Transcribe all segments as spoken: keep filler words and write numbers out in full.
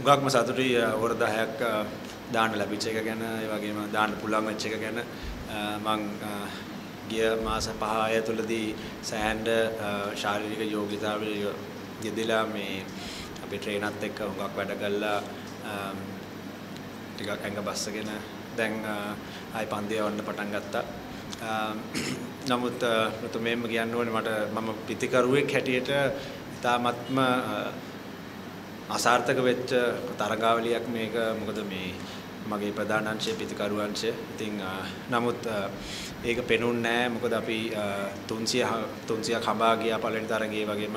හුඟක්ම සතුටුයි ඕවර් දහයක් දාන්න ලැබිච්ච එක ගැන ඒ වගේම දාන්න පුළුවන් වෙච්ච එක ගැන මම ගිය මාස පහ ඇතුළතදී සෑහෙන ශාරීරික යෝග්‍යතාවල යෙදලා මේ අපේ ට්‍රේනර්ත් එක්ක හුඟක් වැඩ කළා ටිකක් ඇඟ බස්සගෙන දැන් ආයි පන්දු යවන්න පටන් ගත්තා. නමුත් ප්‍රථමයෙන්ම කියන්න ඕනේ මට මම පිතිකරුවෙක් හැටියට ඉතාමත්ම අසාර්ථක වෙච්ච තරගාවලියක් මේක. මොකද මේ මගේ ප්‍රධාන අංශය පිතිකරු අංශය. ඉතින් නමුත් ඒක පෙනුන්නේ නැහැ. මොකද අපි තුන්සිය තුන්සියක් හඹා ගියා පළවෙනි තරගයේ වගේම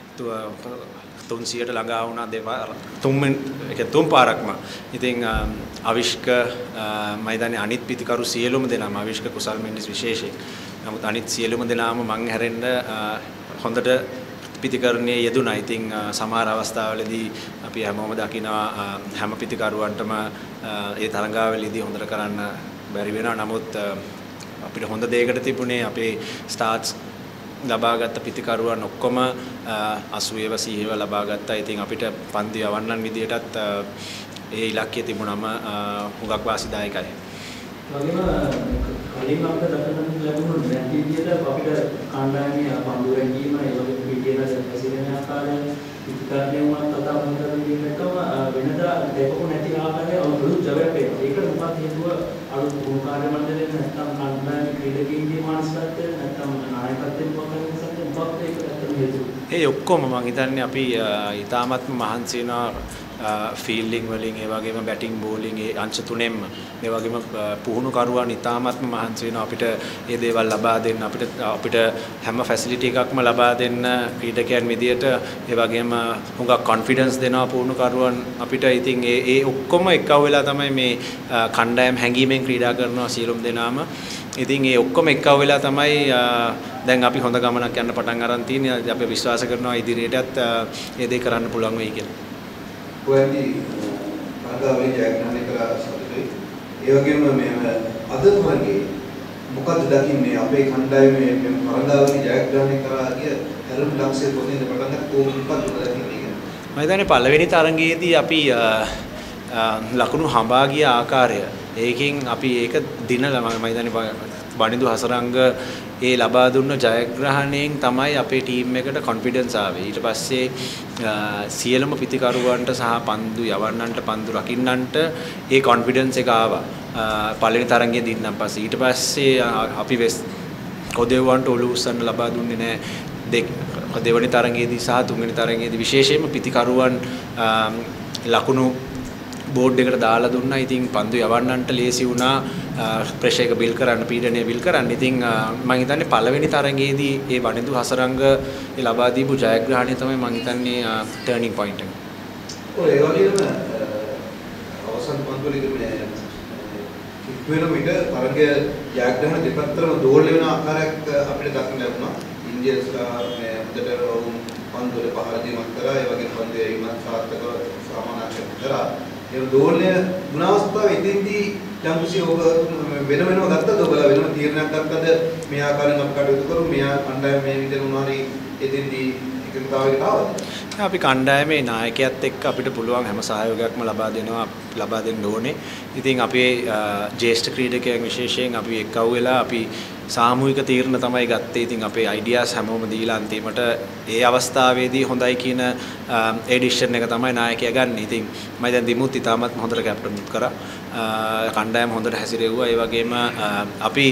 තුන්සියට ළඟා වුණා දෙපාර තුන් එක තුන් පාරක්ම. ඉතින් අවිෂ්ක මම හිතන්නේ අනිත් පිතිකරු සියලුම දෙනාම අවිෂ්ක කුසල් මෙන්ඩිස් විශේෂයෙන්. නමුත් අනිත් සියලුම දෙනාම මං හැරෙන්න හොඳට පිතිකරණයේ යෙදුණා. ඉතින් සමහර අවස්ථාවලදී අපි හැමෝම දකිනවා හැම පිතිකරුවන්ටම ඒ තරඟාවලදී හොඳට කරන්න බැරි වෙනවා. නමුත් අපිට හොඳ දෙයකට තිබුණේ අපේ ස්ටාර්ට්ස් ලබාගත් පිතිකරුවන් ඔක්කොම අසූව සීව ලබා ගත්තා. ඉතින් අපිට පන්දු යවන්නන් විදියටත් ඒ ඉලක්කය තිබුණම හුඟක් වාසිදායකයි. වගේම කලින් අපිට දක්වන්න ලැබුණු නැති විදියට අපිට කණ්ඩායමේ පන්දු රැකීම ඒ වගේ පිටියන හැසිරෙන ආකාරය පිටිකරණය වුණත් අත අමුතර විදිහටම වෙනදා දෙකක නැති ආකාරයේ අලුත් ජවයක් වෙනවා. ඒකට මොකක්ද හේතුව? අලුත් භූකාර්ය මණ්ඩලයෙන් නැත්නම් කණ්ඩායම ක්‍රීඩකයින්ගේ මානසිකත්වය නැත්නම් නායකත්වයෙන් මොකක්ද මොකක්ද ඒක ඇත්තටම හේතුව? ඒ ඔක්කොම මම හිතන්නේ අපි ඊටාත්ම මහන්සි වෙනවා ෆීල්ඩින් වලින් ඒ වගේම බැටිං බෝලිං ඒ අංශ තුනෙන්ම ඒ වගේම පුහුණු කරුවන් ඉතාමත්ම මහන්සි වෙනවා අපිට මේ දේවල් ලබා දෙන්න අපිට අපිට හැම ෆැසිලිටි එකක්ම ලබා දෙන්න ක්‍රීඩකයන් විදියට ඒ වගේම හුඟක් කොන්ෆිඩන්ස් දෙනවා පුහුණු කරුවන් අපිට. ඉතින් ඒ ඒ ඔක්කොම එකව වෙලා තමයි මේ කණ්ඩායම් හැංගීමෙන් ක්‍රීඩා කරනවා සියලුම දෙනාම. ඉතින් ඒ ඔක්කොම එකව වෙලා තමයි දැන් අපි හොඳ ගමනක් යන්න පටන් අරන් තියෙන්නේ. අපි විශ්වාස කරනවා ඉදිරියටත් මේ දේ කරන්න පුළුවන් වෙයි කියලා. ඔයදී අදාළේ ජයග්‍රහණය කළා සතුටුයි. ඒ වගේම මේ අද තරගේ මොකද දකින්නේ අපේ කණ්ඩායමේ මේ පරදාවගේ ජයග්‍රහණය කරා කිය හැරුම් ලක්ෂ්‍ය පොතේ පටන් ගත්ත කොහොමද දකින්නේ? මම හිතන්නේ පළවෙනි තරගයේදී අපි ලකුණු හඹා ගිය ආකාරය ඒකෙන් අපි ඒක දිනලා මම හිතන්නේ වනිදු හසරංග ඒ ලබා දුන්න ජයග්‍රහණයෙන් තමයි අපේ ටීම් එකට කොන්ෆිඩන්ස් ආවේ. ඊට පස්සේ සියලුම පිතිකරුවන්ට සහ පන්දු යවන්නන්ට පන්දු රකින්නන්ට ඒ කොන්ෆිඩන්ස් එක ආවා. පළවෙනි තරගයේ දින්නම් පස්සේ ඊට පස්සේ අපි වෙස් කොදෙව්වන්ට ඔලු උස්සන්න ලබා දුන්නේ නැහැ. දෙක දෙවෙනි තරගයේදී සහ තුන්වෙනි තරගයේදී විශේෂයෙන්ම පිතිකරුවන් ලකුණු බෝඩ් එකට දාලා දුන්නා. ඉතින් පන්දු යවන්නන්ට ලේසි වුණා ප්‍රෙෂර් එක බිල් කරන්න, පීඩනය බිල් කරන්න. ඉතින් මම හිතන්නේ පළවෙනි තරගයේදී ඒ වනිදු හසරංග ඒ ලබා දීපු ජයග්‍රහණය තමයි මම හිතන්නේ ටර්නින් පොයින්ට් එක. ඔය ඒ වගේම අවසන් පන්දු වලදී මේ කිලෝමීටර තරගය ජයග්‍රහණ දෙපැත්තටම දෝල් වෙන ආකාරයක් අපිට දක්වන්න ලැබුණා. ඉන්දියාස්ලා මේ හොඳට පන්දු වල පහර දීමක් කරා. ඒ වගේම පන්දු යීමක් සාර්ථකව සමානාක්ෂර කරා. ඒ දෝල්ය ගුණ අවස්ථාවේ ඉදින්දී යම්කිසි ඔබ වෙන වෙනම ගත්තද ඔබලා වෙනම තීරණයක් ගත්තද මේ ආකාරයෙන් අපි කටයුතු කරමු මෙයා කණ්ඩායම මේ විදිහට මොනවාරි ඉදින්දී එකඟතාවයකට ආවද? අපි කණ්ඩායමේ නායකයාත් එක්ක අපිට පුළුවන් හැම සහයෝගයක්ම ලබා දෙනවා ලබා දෙන්න ඕනේ. ඉතින් අපේ ජ්‍යෙෂ්ඨ ක්‍රීඩකයන් විශේෂයෙන් අපි එක්කව වෙලා අපි සාමූහික තීරණ තමයි ගත්තේ. ඉතින් අපේ අයිඩියාස් හැමෝම දීලා අන්තිමට ඒ අවස්ථාවේදී හොඳයි කියන එඩිෂන් එක තමයි නායකයා ගන්න. ඉතින් මම දැන් දිමුත් ඉතාමත් හොඳට කැප්ටන්ත් කරා. කණ්ඩායම හොඳට හැසිරෙව්වා. ඒ වගේම අපි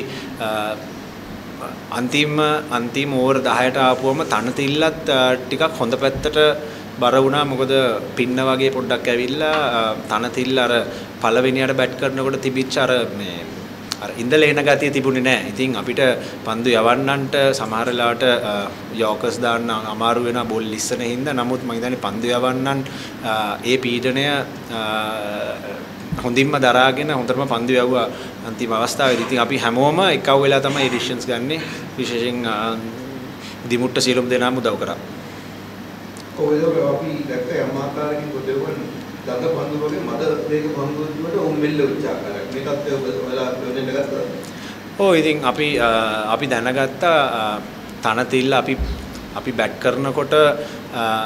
අන්තිම අන්තිම ඕවර් දහයට ආපුවම තනතිල්ලත් ටිකක් හොඳ පැත්තට බර වුණා. මොකද පින්න වගේ පොඩ්ඩක් ඇවිල්ලා තනතිල්ල අර පළවෙනියට බැට් කරනකොට තිබිච්ච අර මේ අර ඉඳලා එන ගතිය තිබුණේ නැහැ. ඉතින් අපිට පන්දු යවන්නන්ට සමහර වෙලාවට යෝකර්ස් දාන්න අමාරු වෙනවා බෝල් ලිස්සන හින්දා. නමුත් මම හිතන්නේ පන්දු යවන්නන් ඒ පීඩනය හොඳින්ම දරාගෙන හොඳටම පන්දු යවුවා අන්තිම අවස්ථාවේදී. ඉතින් අපි හැමෝම එකව වෙලා තමයි ඩිසිෂන්ස් ගන්නෙ. විශේෂයෙන් දිමුට්ට සියලුම දෙනාම උදව් කරා. කොහොමද අපි දැක්ක යම් ආකාරයකින් කොදෙවන් දඟ පන්දු වගේ මද වේග පන්දු වලට උන් මෙල්ල වෙච්ච ආකාරයක්. මේ තත්ත්වය ඔයාලා ප්‍රයෝජනෙට ගත්තා. ඔව් ඉතින් අපි අපි දැනගත්තා තනතිල්ල අපි අපි බැට් කරනකොට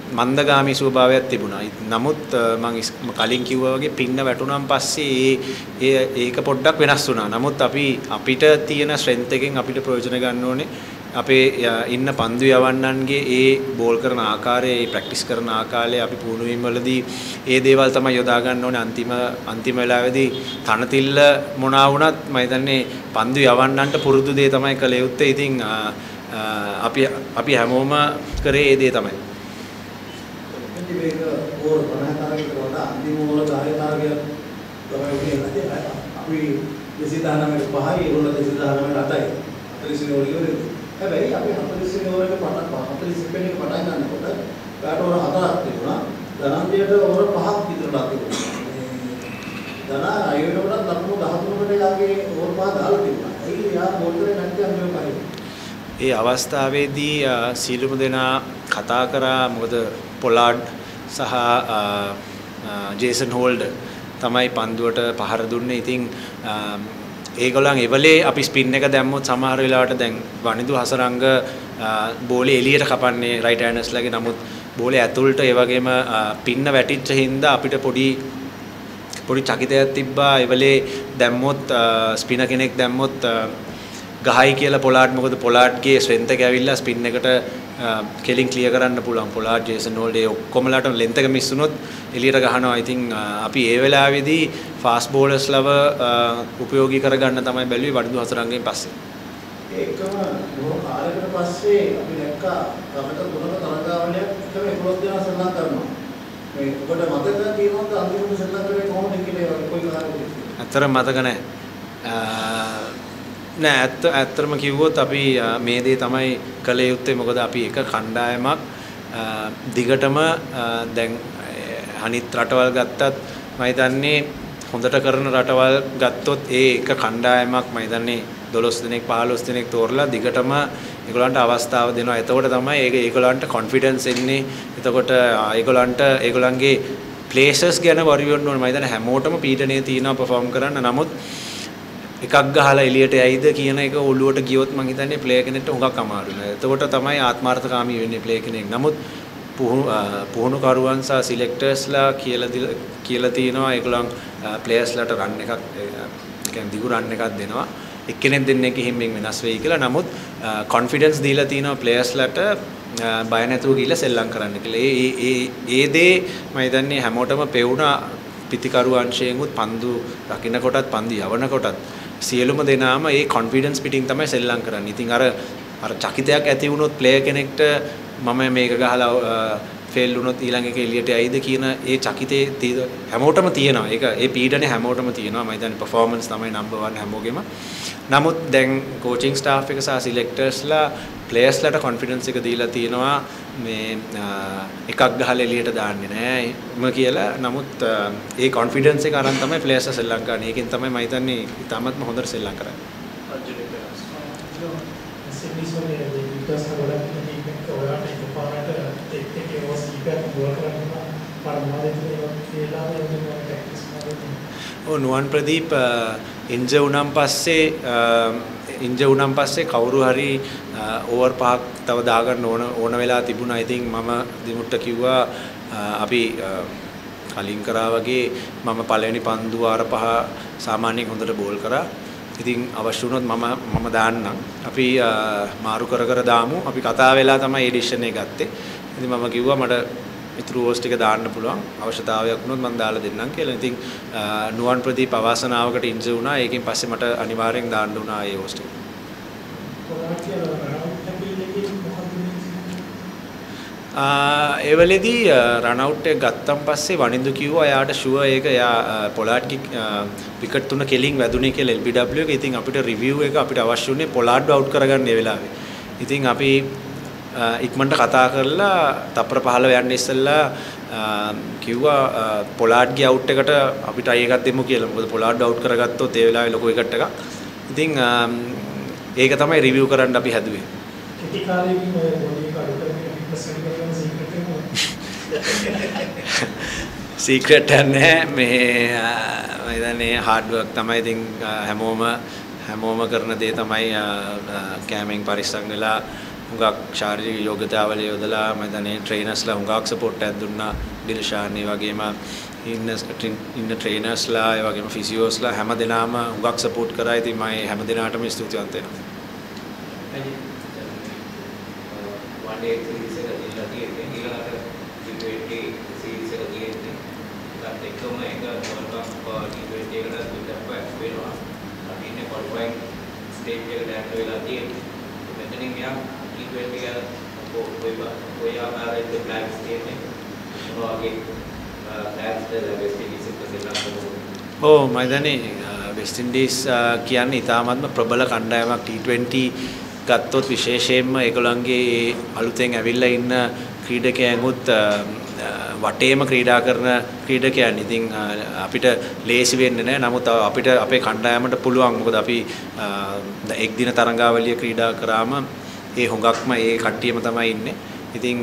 මන්දගාමී ස්වභාවයක් තිබුණා. නමුත් මම කලින් කිව්වා වගේ පින්න වැටුණාන් පස්සේ ඒ ඒක පොඩ්ඩක් වෙනස් වුණා. නමුත් අපි අපිට තියෙන ස්ට්‍රෙන්ත් එකෙන් අපිට ප්‍රයෝජන ගන්න ඕනේ. අපේ ඉන්න පන්දු යවන්නන්ගේ ඒ බෝල් කරන ආකාරය, ඒ ප්‍රැක්ටිස් කරන ආකාරය අපි පුහුණුවීම් වලදී ඒ දේවල් තමයි යොදා ගන්න ඕනේ. අන්තිම අන්තිම වෙලාවේදී තනතිල්ල මොනවා වුණත් මම හිතන්නේ පන්දු යවන්නන්ට පුරුදු දේ තමයි කළ යුත්තේ. ඉතින් අපි අපි හැමෝම කරේ ඒ දේ තමයි. ඉතින් මේක ඕවර් පනහ තරගයකට වඩා අන්තිම ඕවර් දහය තරගය තමයි උනේ. අපි දෙසිය දහනවයට පහයි ඒගොල්ලෝ දෙසිය දහනවයට අටයි. හතළිස් වෙනි ඕවර් ඉවරයි. හැබැයි අපි හතළිස් වෙනි ඕවර් එක පටන් හතළිස් වෙනි එක පටන් ගන්නකොට බෑට් ඕවර් හතරක් තිබුණා. ධනංජයට ඕවර් පහක් විතරලා තිබුණා. ධනා අයවලටත් ලකුණු දහතුනකට යාගේ ඕවර් පහ දාලා තිබුණා. ඒ යා බෝල් කරේ නැත්නම් මේ පහයි. ඒ අවස්ථාවේදී සීලුම දෙනා කතා කරා. මොකද පොලාඩ් සහ ජේසන් හෝල්ඩර් තමයි පන්දුවට පහර දුන්නේ. ඉතින් ඒගොල්ලන් එවලේ අපි ස්පින් එක දැම්මොත් සමහර වෙලාවට දැන් වනිදු හසරංග බෝලේ එළියට කපන්නේ රයිට් හෑන්ඩර්ස්ලාගේ. නමුත් බෝලේ ඇතුළට ඒ වගේම පින්න වැටිච්ච හින්දා අපිට පොඩි පොඩි චකිතයක් තිබ්බා. එවලේ දැම්මොත් ස්පිනර් කෙනෙක් දැම්මොත් ගහයි කියලා පොලාඩ්. මොකද පොලාඩ්ගේ ස්ට්‍රෙන්ත් එක ඇවිල්ලා ස්පින් එකට කෙලින් ක්ලියර් කරන්න පුළුවන්. පොලාඩ් ජේසන් හෝල්ඩ් ඒ ඔක්කොමලාට ලෙන්ත් එක මිස් වුණොත් එළියට ගහනවා. ඉතින් අපි ඒ වෙලාවේදී ෆාස්ට් බෝලර්ස් ලව උපයෝගී කරගන්න තමයි බැලුවේ වඩිදු හතරංගෙන් පස්සේ. ඒකම බොහෝ කාලයකට පස්සේ අපි දැක්කා තරඟ තුනක තරඟාවලියක් එකම එකොළොස් දෙනා ශ්‍රී ලංකාව කරනවා. මේ ඔබට මතක තියෙනවද අන්තිමට ශ්‍රී ලංකාවේ කොහොමද කියලා කොයි කාලෙකද? අතර මතක නැහැ. නෑ ඇත්ත ඇත්තම කිව්වොත් අපි මේ දේ තමයි කළ යුත්තේ. මොකද අපි එක කණ්ඩායමක් දිගටම දැන් අනිත් රටවල් ගත්තත් මම හිතන්නේ හොඳට කරන රටවල් ගත්තොත් ඒ එක කණ්ඩායමක් මම හිතන්නේ දොළොස් දිනක් පහළොස් දිනක් තෝරලා දිගටම ඒගොල්ලන්ට අවස්ථාව දෙනවා. එතකොට තමයි ඒක ඒගොල්ලන්ට කොන්ෆිඩන්ස් එන්නේ. එතකොට ඒගොල්ලන්ට ඒගොල්ලන්ගේ ප්ලේසස් ගැන වරි වෙන්න ඕනේ. මම හිතන්නේ හැමෝටම පීඩනය තියෙනවා පර්ෆෝම් කරන්න. නමුත් එකක් ගහලා එළියට යයිද කියන එක ඔළුවට ගියොත් මම හිතන්නේ ප්ලේයර් කෙනෙක්ට හුඟක් අමාරුයි. එතකොට තමයි ආත්මార్థකාමී වෙන්නේ ප්ලේයර් කෙනෙක්. නමුත් පුහුණු කරුවන් සහ සිලෙක්ටර්ස්ලා කියලා කියලා තියෙනවා ඒගොල්ලන් ප්ලේයර්ස්ලාට රන් එකක් කියන්නේ දිගු රන් එකක් දෙනවා. එක්කෙනෙක් දෙන්නෙක් හිම්මෙන් වෙනස් වෙයි කියලා. නමුත් කොන්ෆිඩන්ස් දීලා තියෙනවා ප්ලේයර්ස්ලාට බය නැතුව ගිහලා සෙල්ලම් කරන්න කියලා. ඒ ඒ ඒ දේ මම හිතන්නේ හැමෝටම පෙවුණා. පිතිකරු අංශයෙන් උත් පන්දු රකින්න කොටත් පන්දු යවන කොටත් සියලුම දෙනාම ඒ කොන්ෆිඩන්ස් පිටින් තමයි සෙල්ලම් කරන්නේ. ඉතින් අර අර චකිතයක් ඇති වුණොත් ප්ලේයර් කෙනෙක්ට මම මේක ගහලා ෆේල් වුණොත් ඊළඟ එක එළියට යයිද කියන ඒ චකිතේ හැමෝටම තියෙනවා. ඒක ඒ පීඩනේ හැමෝටම තියෙනවා. මම හිතන්නේ performance තමයි number one හැමෝගෙම. නමුත් දැන් coaching staff එක සහ selectorsලා players-ලාට confidence එක දීලා තියෙනවා මේ එකක් ගහලා එළියට දාන්නේ නෑ මම කියලා. නමුත් ඒ confidence එක අරන් තමයි players ශ්‍රී ලංකාවේ. ඒකෙන් තමයි මම හිතන්නේ ඉතාමත්ම හොඳට සෙල්ලම් කරන්නේ. ඔව් නුවන් ප්‍රදීප් ඉන්ජර් වුණාන් පස්සේ ඉන්ජර් වුණාන් පස්සේ කවුරු හරි ඕවර් පහක් තව දාගන්න ඕන ඕන වෙලා තිබුණා. ඉතින් මම දිමුට්ට කිව්වා අපි කලින් කරා වගේ මම පළවෙනි පන්දු වාර පහ සාමාන්‍යයෙන් හොඳට බෝල් කරා. ඉතින් අවශ්‍ය වුණොත් මම මම දාන්නම්. අපි මාරු කර කර දාමු. අපි කතා වෙලා තමයි මේ ඩිසිෂන් එක ගත්තේ. ඉතින් මම කිව්වා මට ඉතුරු ඕවර්ස් ටික දාන්න පුළුවන් අවශ්‍යතාවයක් වුණොත් මම දාලා දෙන්නම් කියලා. ඉතින් නුවන් ප්‍රදීප අවාසනාවකට ඉන්ජර් වුණා. ඒකෙන් පස්සේ මට අනිවාර්යෙන් දාන්න වුණා ඒ ඕවර්ස් ටික. ඒ වෙලෙදී රන් අවුට් එක ගත්තන් පස්සේ වනින්දු කිව්වා එයාට ෂුවර් ඒක එයා පොලාඩ්ගේ විකට් තුන කෙලින් වැදුනේ කියලා එල් බී ඩබ්ලිව් එක. ඉතින් අපිට රිවිව් එක අපිට අවශ්‍ය වුණේ පොලාඩ්ව අවුට් කරගන්න ඒ වෙලාවේ. ඉතින් අපි ඉක්මනට කතා කරලා තප්පර පහළව යන්න ඉස්සෙල්ලා කිව්වා පොලාඩ්ගේ අවුට් එකට අපිට අය එකක් දෙමු කියලා. මොකද පොලාඩ් අවුට් කරගත්තොත් ඒ වෙලාවේ ලොකු විකට් එකක්. ඉතින් ඒක තමයි රිවිව් කරන්න අපි හැදුවේ. කෙටි කාලෙකින් ඔය බෝලිං එක අඩු කරගෙන ප්‍රසන්න කරන සීක්‍රට් එක සීක්‍රට් නැහැ මේ මම හිතන්නේ හાર્ඩ් වර්ක් තමයි. ඉතින් හැමෝම හැමෝම කරන දේ තමයි කැමෙන් පරිස්සම් වෙලා හුඟක් ශාරීරික යෝග්‍යතාවල යොදලා මම දන්නේ ට්‍රේනර්ස්ලා හුඟක් සපෝට් එකක් දුන්නා. දිල්ෂාන් ඒ වගේම ඉන්න ඉන්න ට්‍රේනර්ස්ලා ඒ වගේම ෆිසියෝස්ලා හැම දෙනාම හුඟක් සපෝට් කරා. ඉතින් මම හැම දෙනාටම ස්තුතිවන්ත වෙනවා. one day series එක දීලා තියෙන්නේ ඊළඟට T twenty series එක තියෙන්නේ ඒකත් එක්කම එක World Cup T twenty එකට පිටපත් වෙනවා අපි ඉන්නේ qualifying stage එකට යන්න වෙලා තියෙන්නේ මෙතනින් යා T twenty එක කොයි කොයි ආකාරයකට ප්ලෑන්ස් තියෙන්නේ මොනවාගේ ප්ලෑන්ස් ද වෙස්ට් ඉන්ඩීස් එක්ක සෙල්ලම් ඔව් මම දන්නේ වෙස්ට් ඉන්ඩීස් කියන්නේ ඉතාමත්ම ප්‍රබල කණ්ඩායමක් T twenty ගත්තොත් විශේෂයෙන්ම ඒගොල්ලන්ගේ අලුතෙන් ඇවිල්ලා ඉන්න ක්‍රීඩකයන්ගොත් වටේම ක්‍රීඩා කරන ක්‍රීඩකයන්. ඉතින් අපිට ලේසි වෙන්නේ නැහැ. නමුත් අපිට අපේ කණ්ඩායමට පුළුවන්. මොකද අපි එක් දින තරඟාවලිය ක්‍රීඩා කරාම ඒ හොඟක්ම ඒ කට්ටියම තමයි ඉන්නේ. ඉතින්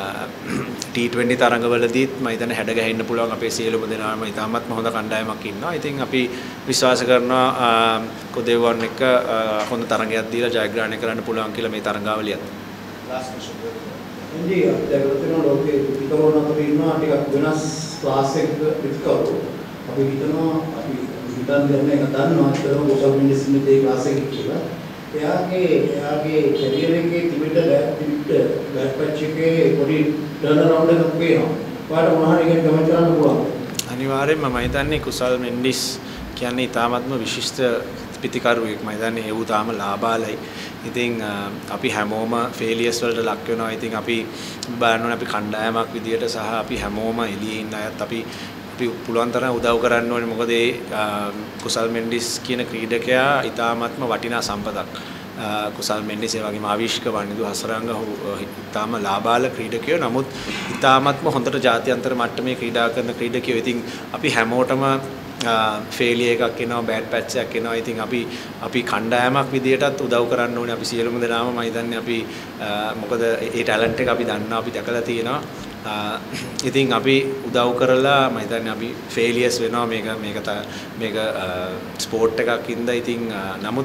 T twenty තරඟවලදීත් මම හිතන්නේ හැඩ ගැහෙන්න පුළුවන් අපේ සියලුම දෙනාම ඉතාමත්ම හොඳ කණ්ඩායමක් ඉන්නවා. ඉතින් අපි විශ්වාස කරනවා කොදේවන් එක හොඳ තරඟයක් දීලා ජයග්‍රහණය කරන්න පුළුවන් කියලා මේ තරඟාවලියත්. Last question. එන්ජී දැන් ඔතන ලෝකේ පිටකරන අතර ඉන්නවා ටිකක් වෙනස් ක්ලාස් එකක පිටකරන. අපි හිතනවා අපි හිතන් දෙන්න එක දන්නවා ඒතරම කුසල් මිනිස් මේ ක්ලාස් එකේ කියලා. එයාගේ එයාගේ කැරියර් එකේ තිබෙට තිබෙට බෑට් පැච් එකේ පොඩි ටර්න් අරවුන්ඩ් එකක් වෙනවා. ඔයාලට මොනවාරි එකක් ගමන් කරන්න පුළුවන්. අනිවාර්යෙන්ම මම හිතන්නේ කුසල් මෙන්ඩිස් කියන්නේ ඉතාමත්ම විශිෂ්ට පිතිකරුවෙක්. මම හිතන්නේ ඒ වූ තාම ලාබාලයි. ඉතින් අපි හැමෝම ෆේලියර්ස් වලට ලක් වෙනවා. ඉතින් අපි බලන්න ඕනේ අපි කණ්ඩායමක් විදියට සහ අපි හැමෝම එළියේ ඉන්න අයත් අපි අපි පුළුවන් තරම් උදව් කරන්න ඕනේ. මොකද ඒ කුසල් මෙන්ඩිස් කියන ක්‍රීඩකයා ඉතාමත්ම වටිනා සම්පතක්. කුසල් මෙන්ඩිස් ඒ වගේම ආවිෂ්ක වනිදු හසරංග ඉතාම ලාබාල ක්‍රීඩකයෝ. නමුත් ඉතාමත්ම හොඳට ජාත්‍යන්තර මට්ටමේ ක්‍රීඩා කරන ක්‍රීඩකයෝ. ඉතින් අපි හැමෝටම ෆේලියර් එකක් එනවා, බෑඩ් පැච් එකක් එනවා. ඉතින් අපි අපි කණ්ඩායමක් විදියටත් උදව් කරන්න ඕනේ. අපි සියලුම දෙනාම මම හිතන්නේ අපි මොකද ඒ ටැලන්ට් එක අපි දන්නවා, අපි දැකලා තියෙනවා. ඉතින් අපි උදව් කරලා මම හිතන්නේ අපි ෆේලියර්ස් වෙනවා මේක මේක මේක ස්පෝර්ට් එකක් ඉඳලා. ඉතින් නමුත්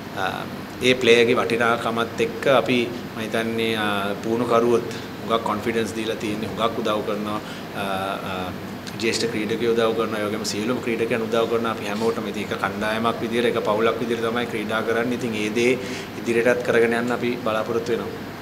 ඒ ප්ලේයර්ගේ වටිනාකමත් එක්ක අපි මම හිතන්නේ පුහුණු කරුවොත් හුඟක් කොන්ෆිඩන්ස් දීලා තියෙන්නේ, හුඟක් උදව් කරනවා. ජේෂ්ඨ ක්‍රීඩකයෝ උදව් කරනවා, ඒ වගේම සියලුම ක්‍රීඩකයන් උදව් කරනවා. අපි හැමෝටම ඉතින් එක කණ්ඩායමක් විදියට, එක පවුලක් විදියට තමයි ක්‍රීඩා කරන්නේ. ඉතින් ඒ දේ ඉදිරියටත් කරගෙන යන්න අපි බලාපොරොත්තු වෙනවා.